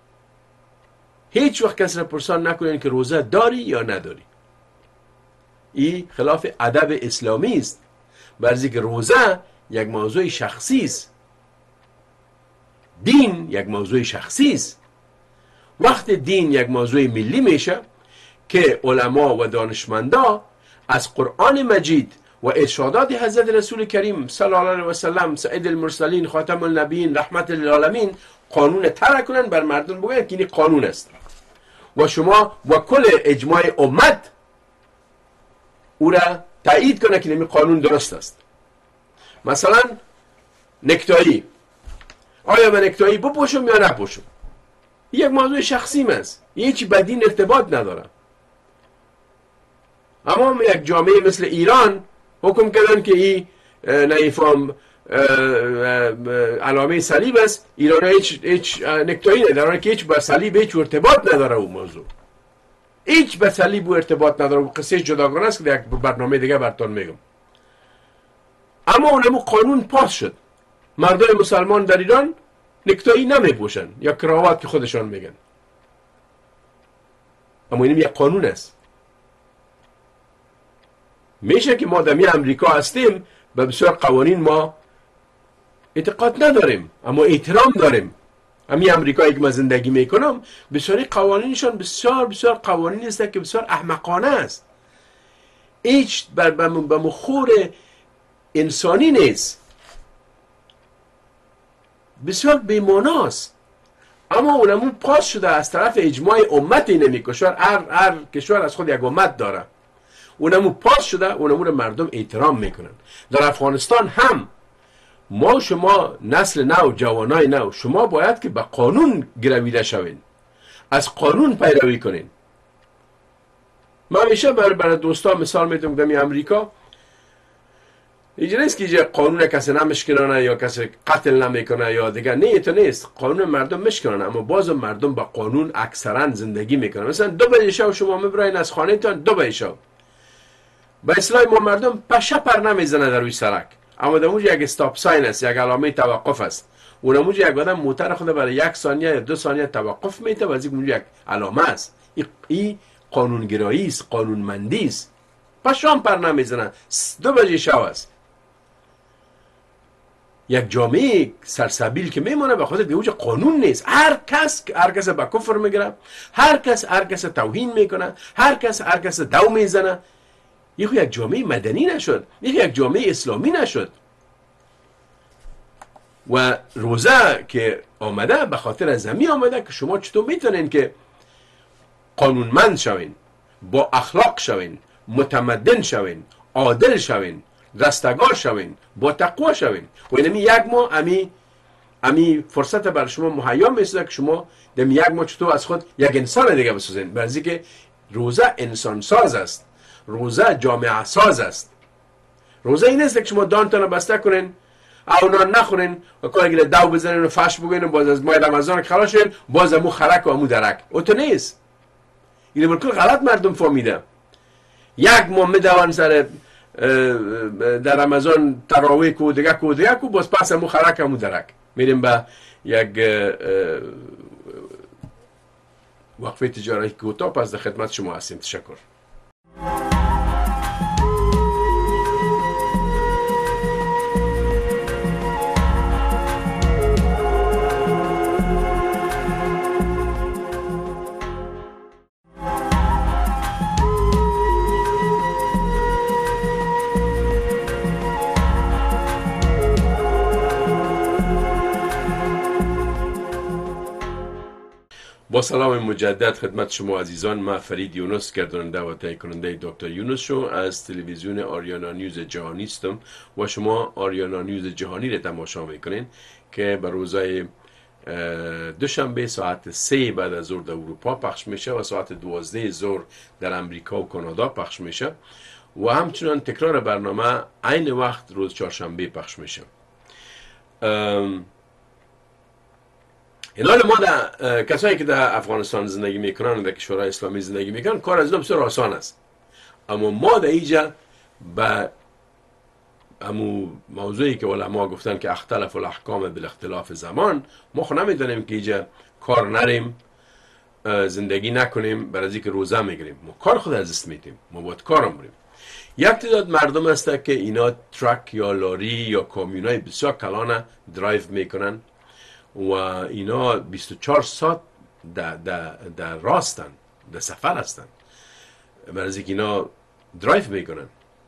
هیچ وقت کس را پرسان نکنین که روزه داری یا نداری. این خلاف ادب اسلامی است، برای که روزه یک موضوع شخصی است، دین یک موضوع شخصی است. وقت دین یک موضوع ملی میشه که علما و دانشمندا از قرآن مجید و ارشادات حضرت رسول کریم صلی الله علیه و سلم سید المرسلین خاتم النبیین رحمت للعالمین قانون طرح کنن، بر مردم بگن که این قانون است و شما و کل اجماع امت او را تایید کنه که این قانون درست است. مثلا نکتایی، آیا من نکتایی بپوشم یا نپوشم؟ یک موضوع شخصی است، هیچ به دین ارتباط نداره. اما یک جامعه مثل ایران حکم کردن که این نیفام علامه صلیب است، ایران هیچ هیچ نکتایی نداره که هیچ به صلیب هیچ ارتباط نداره. اون موضوع هیچ به صلیب ارتباط نداره، قصه جداگانه است که در یک برنامه دیگه براتون میگم. اما اونمو قانون پاس شد، مردم مسلمان در ایران نکتایی نمیپوشن یا کراوات که خودشان میگن. اما اینم یک قانون است. میشه که ما در امریکا هستیم به بسیار قوانین ما اعتقاد نداریم اما احترام داریم. امی امریکایی که من زندگی میکنم بسیاری قوانینشان بسیار بسیار قوانین است که بسیار احمقانه است، هیچ بر به مخور انسانی نیست، بسیار بیماناست. اما اونمون پاس شده از طرف اجماع امت اینه میکشور، هر هر کشور از خود یک امت داره، اونمون پاس شده، اونمون مردم احترام میکنن. در افغانستان هم ما شما نسل نو، جوانای نو، شما باید که به قانون گرویده شوین، از قانون پیروی کنین. من همیشه برای برای دوستا مثال میدم دمی امریکا اینجا نیست که اینجا قانون کسی نمیشکنانه یا کسی قتل نمیکنه یا دیگه، نه تو نیست، قانون مردم میشکنانه اما باز مردم با قانون اکثرا زندگی میکنن. مثلا دو بجه شب شما میبراین از خانه تان دو بجه شب، به اصطلاح ما مردم پشه پر نمیزنه در روی سرک، اما در اونجا یک استاپ ساین است، یک علامه توقف است. اونمونجا یک آدم موتر خود برای یک ثانیه یا دو ثانیه توقف میته و از این یک علامه است. این قانونگرایی است، قانونمندی است. پشام پر نمیزنه، دو بجه شب است. یک جامعه سرسبیل که میمونه به خاطر دیوج قانون نیست. هر کس هر کس به کفر میگره، هر کس هر کس توهین میکنه، هر کس هر کس دو میزنه. یک یک جامعه مدنی نشد، یک یک جامعه اسلامی نشد. و روزه که آمده به خاطر از زمین آمده که شما چطور میتونین که قانونمند شوین، با اخلاق شوین، متمدن شوین، عادل شوین، رستگار شوین، با تقوا شوین. و اینمی یک ماه امی امی فرصت بر شما مهیا میشه که شما دم یک ماه چطور از خود یک انسان دیگه بسازین. برای که روزه انسان ساز است، روزه جامعه ساز است. روزه این است که شما دانتان بسته کنین، او نان نخورین و کاری که دو بزنین و فش بگوین و باز از ماه رمضان خلاص شین، باز امو خرک و امو درک. او تو نیست. این بلکل غلط مردم فهمیده. یک ماه میدوان سر در رمضان تراویح کو دیگه کو دیگه کو، باز پس امو خرک امو درک. میریم به یک وقفه تجاری کوتاه، پس در خدمت شما هستیم. تشکر. با سلام مجدد خدمت شما عزیزان، من فرید یونس گرداننده و تهیه کننده دکتر یونس شو از تلویزیون آریانا نیوز جهانی هستم و شما آریانا نیوز جهانی را تماشا میکنین که به روزهای دوشنبه ساعت سه بعد از ظهر در اروپا پخش میشه و ساعت دوازده ظهر در امریکا و کانادا پخش میشه و همچنان تکرار برنامه عین وقت روز چهارشنبه پخش میشه. الان ما در کسایی که در افغانستان زندگی میکنن و در کشورهای اسلامی زندگی میکنن کار از بسیار آسان است، اما ما در اینجا به همون موضوعی که علما گفتن که اختلاف الاحکام بالاختلاف زمان، ما خود نمیدونیم که اینجا کار نریم، زندگی نکنیم برای اینکه روزه میگیریم. ما کار خود از دست میدیم، ما باید کارم بریم. یک تعداد مردم هست که اینا ترک یا لاری یا کامیونای بسیار کلان درایو میکنن و اینا بیست و چهار ساعت در, در, در راستن، در سفر هستن، برای اینکه اینا درایو میکنن.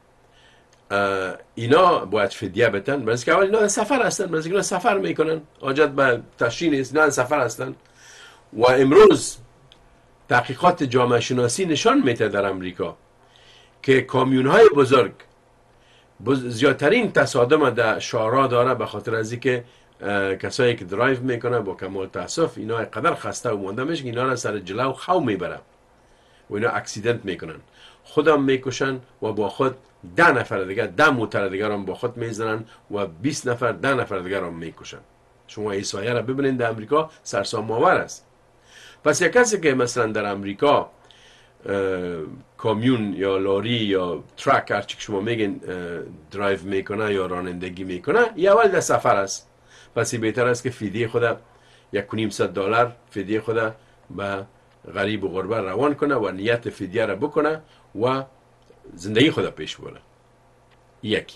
اینا باید فدیه بدن، برای اینکه اول اینا در سفر هستن، برای اینکه اینا سفر میکنن، حاجت به تشریح نیست، اینا در سفر هستن. و امروز تحقیقات جامعه شناسی نشان میده در امریکا که کامیون های بزرگ زیادترین تصادم در شارع داره، به خاطر از اینکه کسایی که درایو میکنه با کمال تاسف اینا قدر خسته و مانده میشه که اینا را سر جلو خو میبره و اینا اکسیدنت میکنن، خودم میکشن و با خود ده نفر دیگر، ده موتر دیگر هم با خود میزنن و بیست نفر، ده نفر دیگر هم میکشن. شما ایسایه را ببینید در امریکا سرسام آور است. پس یک کسی که مثلا در امریکا کامیون یا لاری یا ترک هرچی که شما میگین درایو میکنه یا رانندگی میکنه، یه اول در سفر است. پس بهتر است که فدیه خود یک و نیم صد دلار فدیه خود به غریب و غربه روان کنه و نیت فدیه را بکنه و زندگی خود پیش بره. یک.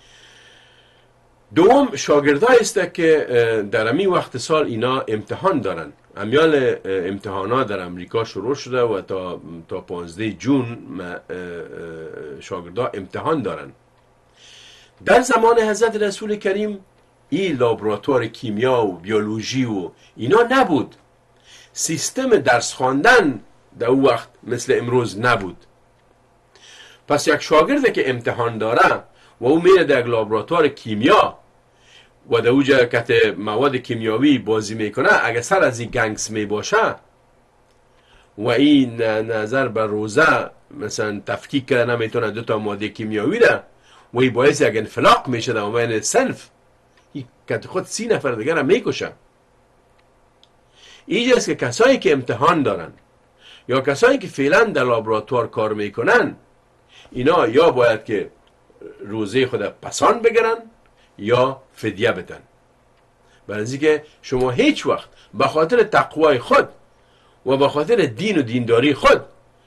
دوم، شاگردای است که در امی وقت سال اینا امتحان دارن. امیال امتحانات در امریکا شروع شده و تا تا پانزده جون شاگردا امتحان دارن. در زمان حضرت رسول کریم این لابراتوار کیمیا و بیولوژی و اینا نبود. سیستم درس خواندن در اون وقت مثل امروز نبود. پس یک شاگرد که امتحان داره و او میره در لابراتوار کیمیا و در اوجا کت مواد کیمیاوی بازی میکنه، اگه سر از این گنگس میباشه و این نظر بر روزه مثلا تفکیک کرده نمیتونه دوتا ماده کیمیاوی ده و این باعث یک انفلاق میشه در امین صنف، این کت خود سی نفر دیگر هم میکشه. اینجاست که کسایی که امتحان دارن یا کسایی که فعلا در لابراتوار کار میکنن، اینا یا باید که روزه خود پسان بگیرن یا فدیه بدن. برای اینکه شما هیچ وقت به خاطر تقوای خود و به خاطر دین و دینداری خود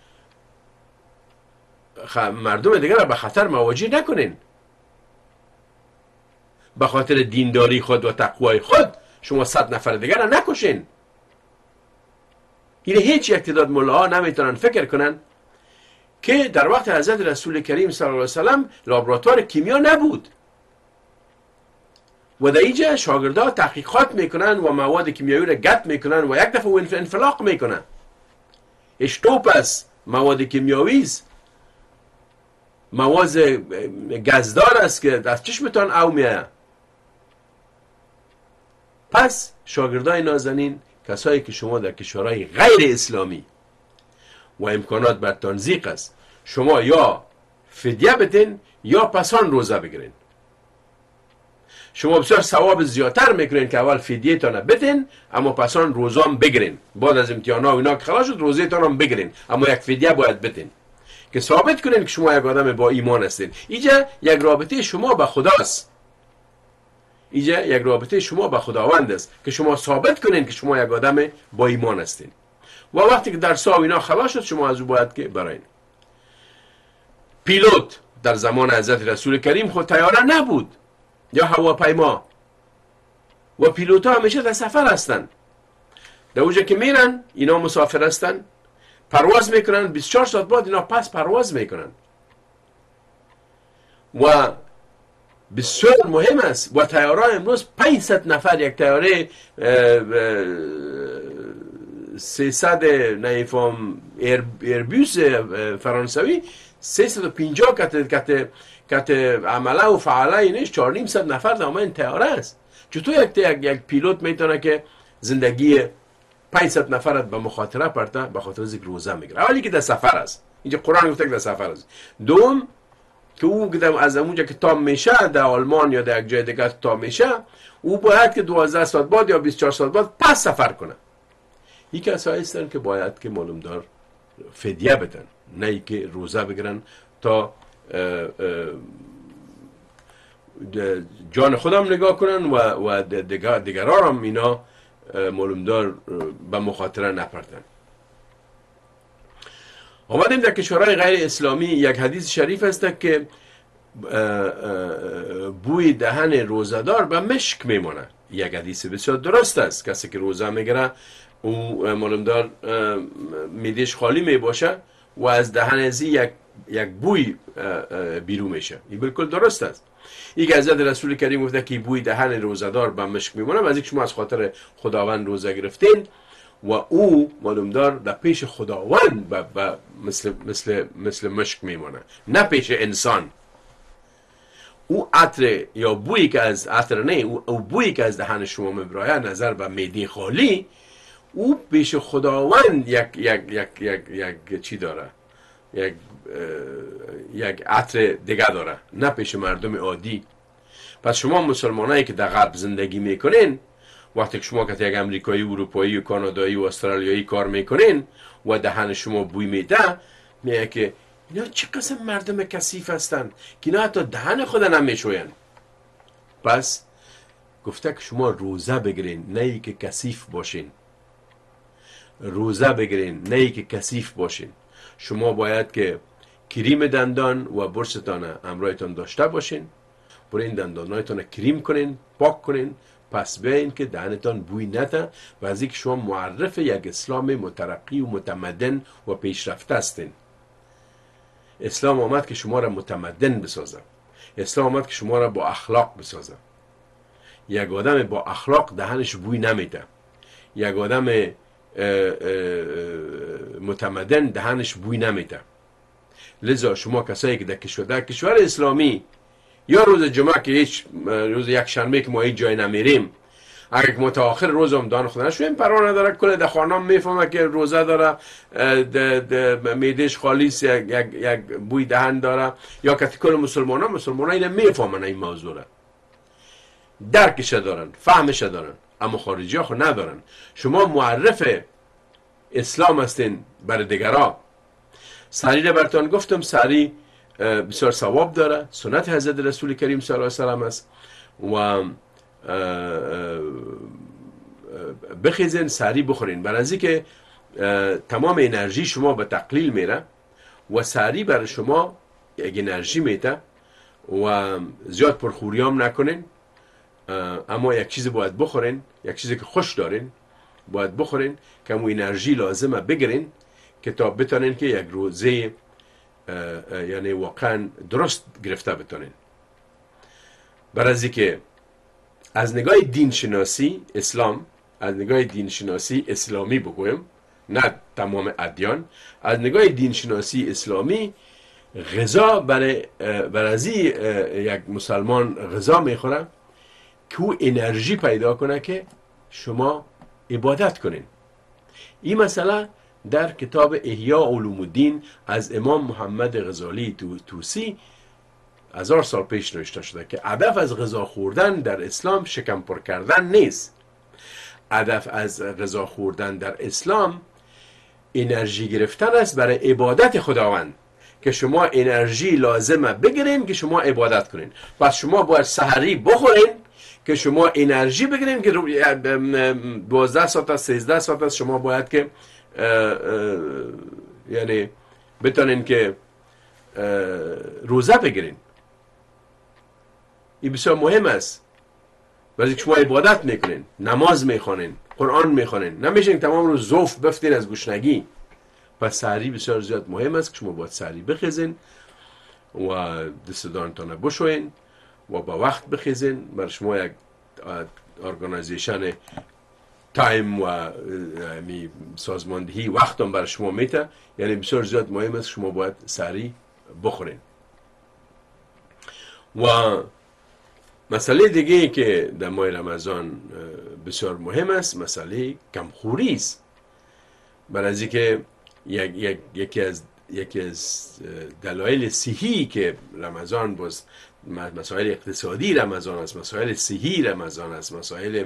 مردم دیگر را به خطر مواجه نکنین. به خاطر دینداری خود و تقوای خود شما صد نفر دیگر را نکشین. این هیچ یک تعداد ملاها نمیتونن فکر کنن که در وقت حضرت رسول کریم صلی الله علیه وسلم لابراتوار کیمیا نبود و در اینجا شاگردها تحقیقات میکنن و مواد کیمیایی را گت میکنن و یک دفعه انفلاق میکنن. اشتوپ است، مواد کیمیایی است، مواد گازدار است که از چشمتان او میاد. پس شاگردای نازنین، کسایی که شما در کشورهای غیر اسلامی و امکانات بر تنزیق است، شما یا فدیه بدین یا پسان روزه بگیرین. شما بسیار ثواب زیادتر میکنین که اول فدیه تان بدین اما پسان روزه هم بگیرین. بعد از امتحانا و اینا که خلاص شد روزه تان هم بگیرین اما یک فدیه باید بدین که ثابت کنین که شما یک آدم با ایمان هستین. اینجا یک رابطه شما با خداست. اینجا یک رابطه شما با خداوند است که شما ثابت کنین که شما یک آدم با ایمان هستین. و وقتی که درس ها و اینا خلاص شد شما از او باید که براین. پیلوت در زمان حضرت رسول کریم خود طیاره نبود یا هواپیما و پیلوت ها همیشه در سفر هستن. در اونجا که میرن اینا مسافر هستن، پرواز میکنن، بیست و چهار ساعت بعد اینا پس پرواز میکنن و بسیار مهم است. و طیاره امروز پانصد نفر، یک طیاره سیصد نمیفهم ایربوس فرانسوی سیصد و پنجاه کت کت کت عمله و فعله اینش چهار و نیم صد نفر در این طیاره است. چطور یک یک یک پیلوت میتونه که زندگی پانصد نفرت به مخاطره پرته به خاطر از یک روزه میگیره؟ اولی که در سفر است، اینجا قرآن گفته که در سفر است. دوم که او از اونجا که تام میشه در آلمان یا در یک جای دیگه تام میشه، او باید که دوازده ساعت بعد یا بیست و چهار ساعت بعد پس سفر کنه. این کسایی هستن که باید که معلوم دار فدیه بدن، نه ای که روزه بگیرن تا جان خودم نگاه کنن و و دیگر دیگران هم اینا معلوم دار به مخاطره نپردن. آمدیم در کشورهای غیر اسلامی یک حدیث شریف است که بوی دهن روزدار به مشک میمونه. یک حدیث بسیار درست است. کسی که روزه میگیره او معلومدار میدهش خالی میباشه و از دهن ازی یک یک بوی بیرون میشه. این بالکل درست است. این که حضرت رسول کریم گفته که بوی دهن روزدار به مشک میمونه، و از اینکه شما از خاطر خداوند روزه گرفتین و او معلومدار در پیش خداوند با با مثل مثل مثل مشک میمونه، نه پیش انسان. او عطر یا بویی که از عطر نه او, او بویی که از دهن شما میبراید نظر به معده خالی، او پیش خداوند یک یک یک یک یک چی داره، یک یک عطر دیگه داره، نه پیش مردم عادی. پس شما مسلمانایی که در غرب زندگی میکنین، وقتی که شما که یک امریکایی، اروپایی و کانادایی و استرالیایی کار میکنین و دهن شما بوی میده، میگه که اینا چه قسم مردم کثیف هستن که اینا حتی دهن خود نمیشوین. پس گفته که شما روزه بگیرین، نه ای که کثیف باشین. روزه بگیرین، نه ای که کثیف باشین. شما باید که کریم دندان و برستان همراهتان داشته باشین. برای این دندانایتان کریم کنین، پاک کنین، پس بیاین که دهنتان بوی نده و از اینکه شما معرف یک اسلام مترقی و متمدن و پیشرفته هستین. اسلام آمد که شما را متمدن بسازه. اسلام آمد که شما را با اخلاق بسازه. یک آدم با اخلاق دهنش بوی نمیده. یک آدم متمدن دهنش بوی نمیده. لذا شما کسایی که در کشور در کشور اسلامی یا روز جمعه که هیچ روز یک شنبه که ما هیچ جای نمیریم، اگر ما تا آخر روز هم دان خدا نشویم، پروا نداره، کل در خانه میفهمه که روزه داره، میدهش خالیس، یک, یک, یک بوی دهن داره، یا که کل مسلمان ها مسلمان ها اینه میفهمن این موضوع را، درکش دارن، فهمش دارن، اما خارجی ها خود ندارن. شما معرف اسلام هستین برای دیگرها. سری را براتون گفتم، سری بسیار ثواب داره، سنت حضرت رسول کریم صلی الله علیه و سلم است و بخیزین سری بخورین، برای از اینکه تمام انرژی شما به تقلیل میره و سری برای شما یک انرژی میده و زیاد پرخوری هم نکنین، اما یک چیز باید بخورین، یک چیزی که خوش دارین باید بخورین که مو انرژی لازمه بگیرین که تا بتونین که یک روزه یعنی واقعا درست گرفته بتونین. برای از اینکه از نگاه دین شناسی اسلام، از نگاه دین شناسی اسلامی بگویم، نه تمام ادیان، از نگاه دین شناسی اسلامی غذا برای برای یک مسلمان غذا میخوره که او انرژی پیدا کنه که شما عبادت کنین. این مسئله در کتاب احیاء علوم الدین از امام محمد غزالی توسی هزار سال پیش نوشته شده که هدف از غذا خوردن در اسلام شکم پر کردن نیست. هدف از غذا خوردن در اسلام انرژی گرفتن است برای عبادت خداوند، که شما انرژی لازمه بگیرین که شما عبادت کنین. پس شما باید سحری بخورین که شما انرژی بگیرین که دوازده ساعت است، سیزده ساعت است شما باید که اه اه یعنی بتونین که روزه بگیرین. این بسیار مهم است. وقتی شما عبادت میکنین، نماز میخوانین، قرآن میخوانین، نمیشین تمام روز زوف بفتین از گشنگی. پس سحری بسیار زیاد مهم است که شما باید سحری بخیزین و دستدانتان بشوین و با وقت بخیزین. برای شما یک ارگانیزیشن تایم و سازماندهی وقت هم برای شما میته، یعنی بسیار زیاد مهم است شما باید سحری بخورین. و مسئله دیگه که در ماه رمضان بسیار مهم است مسئله کمخوری است. برای از اینکه یک یک یکی از یکی از دلایل صحی که رمضان باز مسائل اقتصادی رمضان است، مسائل صحی رمضان است، مسائل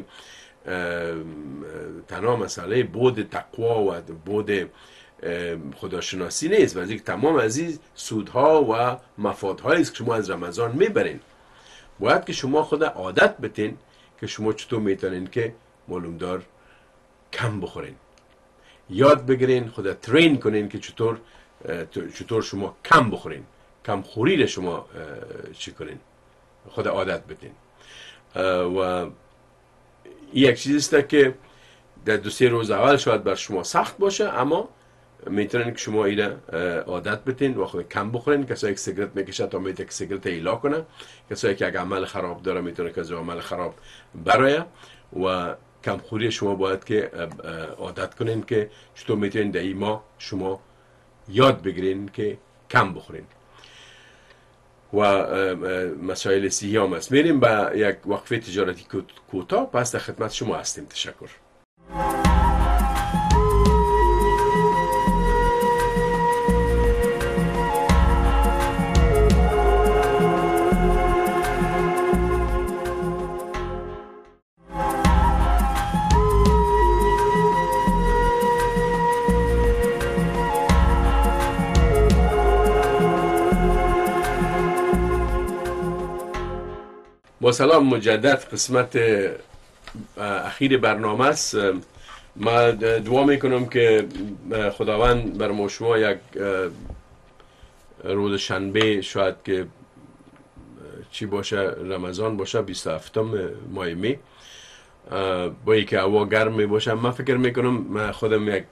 تنها مسئله بود تقوا و بود خداشناسی نیست، ولی تمام از این سودها و مفادهایی است که شما از رمضان میبرین. باید که شما خود عادت بتین که شما چطور میتونین که معلوم دار کم بخورین، یاد بگیرین، خود ترین کنین که چطور چطور شما کم بخورین، کم خوری رو شما چی کنین، خود عادت بدین. و یک چیزی است که در دو سه روز اول شاید بر شما سخت باشه، اما میتونین که شما اینا عادت بتین و خود کم بخورین. کسایی که سیگرت میکشه تا میتونه که سیگرت ایلا کنه، کسایی که اگه عمل خراب داره میتونه که از عمل خراب برایه. و کم خوری شما باید که عادت کنین که چطور میتونین در این ماه شما یاد بگیرین که کم بخورین. و مسائل صحی هم است. میریم به یک وقفه تجارتی کوتاه، پس در خدمت شما هستیم. تشکر. با سلام مجدد، قسمت اخیر برنامه است. ما دعا میکنم که خداوند بر ما شما یک روز شنبه، شاید که چی باشه، رمضان باشه، بیست و هفتم ماه می، با اینکه هوا گرم می باشه. من فکر میکنم خودم یک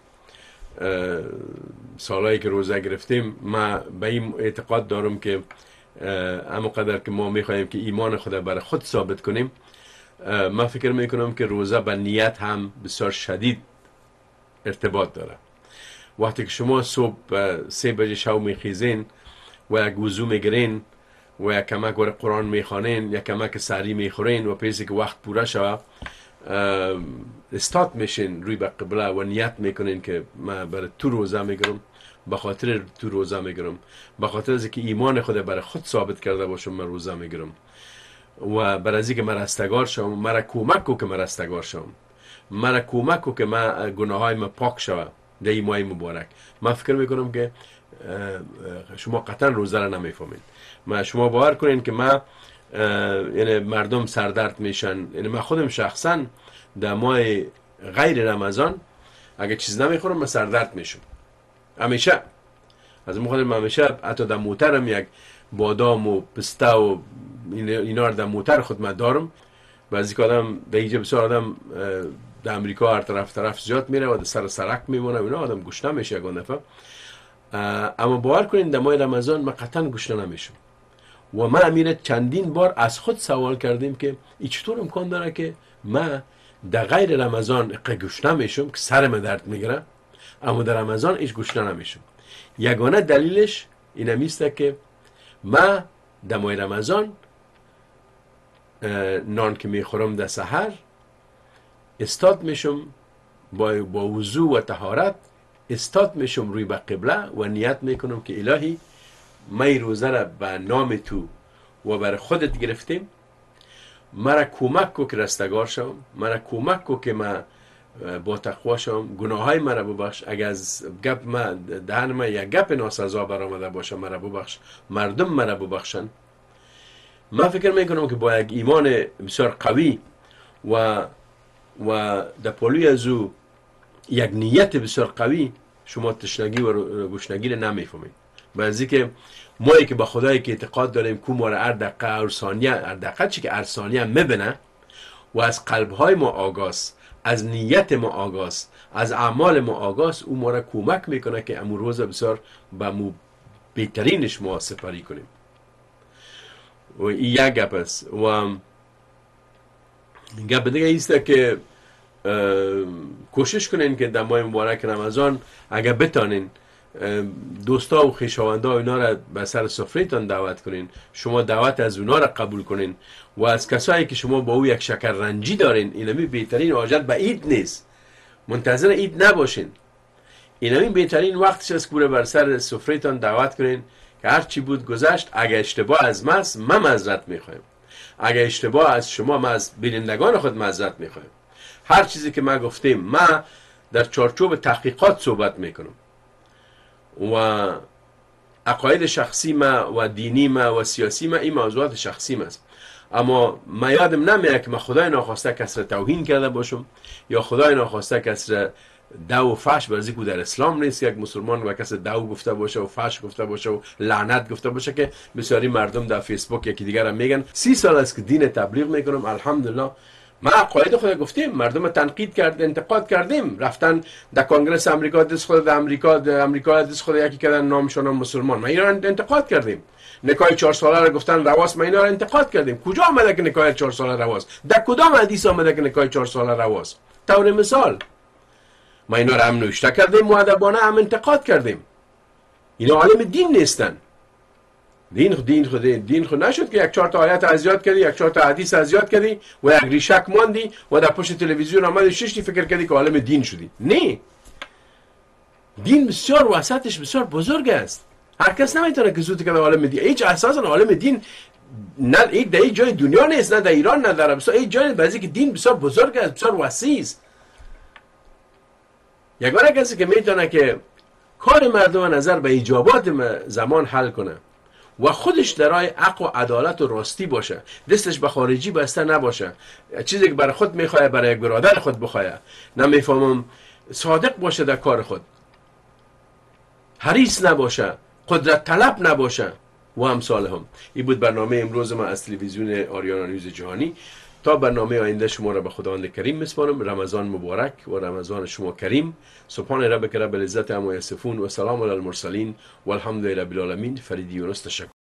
سالایی که روزه گرفتیم، من به این اعتقاد دارم که اما قدر که ما میخوایم که ایمان خود برای خود ثابت کنیم، من فکر میکنم که روزه به نیت هم بسیار شدید ارتباط داره. وقتی که شما صبح سه بجه شب میخیزین و یک وضو میگیرین و یک کمک ور قرآن میخوانین، یک کمک سحری میخورین و پیسی که وقت پوره شوه استاد میشین روی به قبله و نیت میکنین که من برای تو روزه میگیرم، به خاطر تو روزه میگیرم، به خاطر از که ایمان خود برای خود ثابت کرده باشم من روزه میگیرم و برای از که من رستگار شوم. مرا کمک کو که من رستگار شوم، مرا کمک کو که من گناهای من پاک شوه در این ماه مبارک. من فکر میکنم که شما قطعا روزه را نمیفهمین. من شما باور کنین که من یعنی مردم سردرد میشن، یعنی من خودم شخصا در ماه غیر رمضان اگه چیز نمیخورم من سردرد میشم همیشه. از من خودم همیشه حتی در موترم یک بادام و پسته و اینا رو در موتر خود من دارم. بعضی که آدم در اینجا بسیار آدم در امریکا هر طرف طرف زیاد میره و در سر سرک میمونه و اینا، آدم گشنه میشه یکان دفعه. اما باور کنین در ماه رمضان من قطعا گشنه نمیشم. و من امیره چندین بار از خود سوال کردیم که این چطور امکان داره که من در غیر رمضان گشنه میشم که سرم درد میگیره، اما در رمضان ایش گشنه نمیشم. یگانه دلیلش این میسته که من در ماه رمضان نان که میخورم در سحر استاد میشم با با وضو و طهارت، استاد میشم روی به قبله و نیت میکنم که الهی من روزه را به نام تو و برای خودت گرفتیم، مرا کمک کو که رستگار شوم، مرا کمک کو که من با تقوا شوم، گناهای مرا ببخش. اگر از گپ من دهن من یک گپ ناسزا برآمده باشه مرا ببخش، مردم مرا ببخشن. من فکر میکنم که با یک ایمان بسیار قوی و و در پلوی از او یک نیت بسیار قوی شما تشنگی و گشنگی رو نمیفهمید. بعضی که مایی که با خدایی که اعتقاد داریم که ما را هر دقیقه هر ثانیه هر دقیقه چی که هر ثانیه میبینه و از قلبهای ما آگاست، از نیت ما آگاست، از اعمال ما آگاست، او ما را کمک میکنه که امور روز بسیار با مو بهترینش ما سپری کنیم. و این یک گپ است. و گپ دیگه ایست که کوشش کنین که در ماه مبارک رمضان اگر بتانین دوستا و خویشاوندا اینا را به سر سفره‌تان دعوت کنین، شما دعوت از اونا را قبول کنین و از کسایی که شما با او یک شکر رنجی دارین، اینمی بهترین حاجت به عید نیست، منتظر عید نباشین. اینمی بهترین وقتش است که بر سر سفره‌تان دعوت کنین که هر چی بود گذشت. اگه اشتباه از ماست ما معذرت میخوایم، اگه اشتباه از شما ما از بینندگان خود معذرت میخوایم. هر چیزی که ما گفتیم ما در چارچوب تحقیقات صحبت میکنم و عقاید شخصی ما و دینی ما و سیاسی ما این موضوعات شخصی ما است. اما ما یادم نمیاد که ما خدای ناخواسته کس را توهین کرده باشم یا خدای ناخواسته کس را دو و فحش برزی که در اسلام نیست که یک مسلمان و کس دو گفته باشه و فحش گفته باشه و لعنت گفته باشه، که بسیاری مردم در فیسبوک یکی دیگر هم میگن. سی سال است که دین تبلیغ میکنم، الحمدلله. ما عقاید خود گفتیم، مردم تنقید کرد، انتقاد کردیم، رفتن در کنگره امریکا دست خود در امریکا در امریکا دست خود یکی کردن نامشون مسلمان، ما اینا انتقاد کردیم. نکاح چهار ساله را گفتن رواست، ما اینا را انتقاد کردیم. کجا آمده که نکاح چهار ساله رواست؟ در کدام حدیث آمده که نکاح چهار ساله رواست؟ طور مثال ما اینا را هم نوشته کردیم، مؤدبانه هم انتقاد کردیم. اینا عالم دین نیستن. دین خود دین خود دین خود نشد که یک چهار تا آیت از یاد کردی، یک چهار تا حدیث از یاد کردی و یک ریشک ماندی و در پشت تلویزیون آمدی ششتی فکر کردی که عالم دین شدی. نه، دین بسیار وسطش بسیار بزرگ است. هر کس نمیتونه که زود کنه عالم دین. هیچ اساسا عالم دین نه یک در جای دنیا نیست، نه در ایران، نه در عربستان. هیچ جای بعضی که دین بسیار بزرگ است، بسیار وسیع است. یگانه کسی که میتونه که کار مردم نظر به ایجابات زمان حل کنه و خودش در راه حق و عدالت و راستی باشه، دستش به خارجی بسته نباشه، چیزی که برای خود میخواه برای یک برادر خود بخواه، نمیفهمم، صادق باشه در کار خود، حریص نباشه، قدرت طلب نباشه و امثال هم. این بود برنامه امروز ما از تلویزیون آریانا نیوز جهانی. تا برنامه آینده شما را به خداوند کریم میسپارم. رمضان مبارک و رمضان شما کریم. سبحان ربک رب العزت عما یصفون و سلام علی المرسلین و الحمد لله رب العالمین. فرید یونس، تشکر.